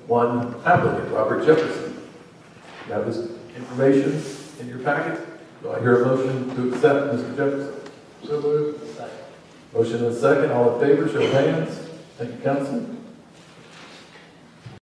one applicant, Robert Jefferson. You have this information in your packet. Do I hear a motion to accept Mr. Jefferson? So moved. Motion and a second. All in favor, show of hands. Thank you, Council.